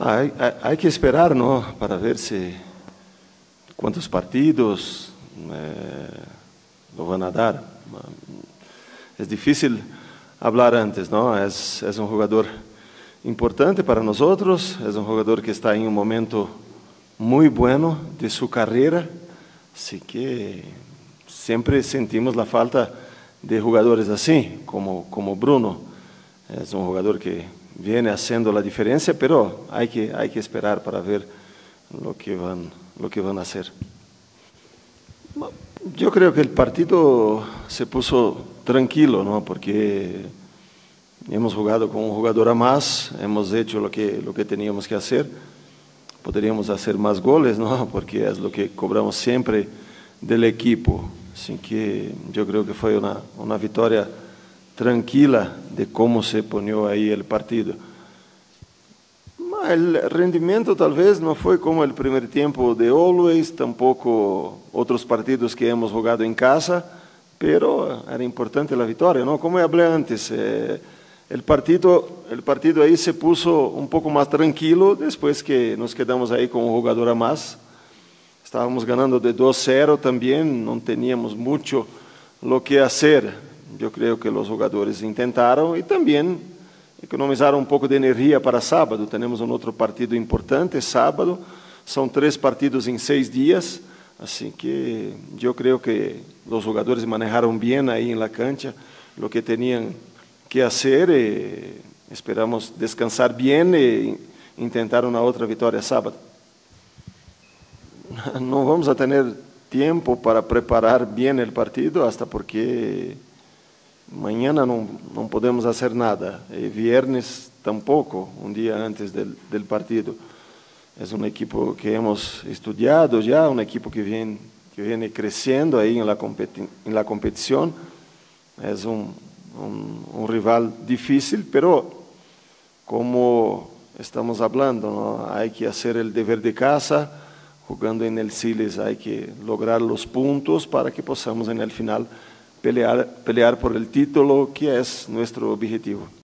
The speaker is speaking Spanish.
Hay que esperar, ¿no? Para ver cuántos partidos lo van a dar. Es difícil hablar antes, ¿no? Es un jugador importante para nosotros, es un jugador que está en un momento muy bueno de su carrera, así que siempre sentimos la falta de jugadores así, como Bruno. Es un jugador que viene haciendo la diferencia, pero hay que esperar para ver lo que van a hacer. Yo creo que el partido se puso tranquilo, ¿no? Porque hemos jugado con un jugador a más, hemos hecho lo que teníamos que hacer. Podríamos hacer más goles, ¿no? Porque es lo que cobramos siempre del equipo. Así que yo creo que fue una victoria tranquila de cómo se ponió ahí el partido. El rendimiento tal vez no fue como el primer tiempo de Always, tampoco otros partidos que hemos jugado en casa, pero era importante la victoria, ¿no? Como hablé antes, el partido ahí se puso un poco más tranquilo después que nos quedamos ahí con un jugador a más. Estábamos ganando de 2-0 también, no teníamos mucho lo que hacer. Yo creo que los jugadores intentaron y también economizaron un poco de energía para sábado. Tenemos un otro partido importante sábado, son 3 partidos en 6 días, así que yo creo que los jugadores manejaron bien ahí en la cancha lo que tenían que hacer. Esperamos descansar bien e intentar una otra victoria sábado. No vamos a tener tiempo para preparar bien el partido hasta porque mañana no podemos hacer nada, viernes tampoco, un día antes del partido. Es un equipo que hemos estudiado ya, un equipo que viene creciendo ahí en la competición. Es un rival difícil, pero como estamos hablando, ¿no? Hay que hacer el deber de casa. Jugando en el Siles hay que lograr los puntos para que podamos en el final pelear por el título, que es nuestro objetivo.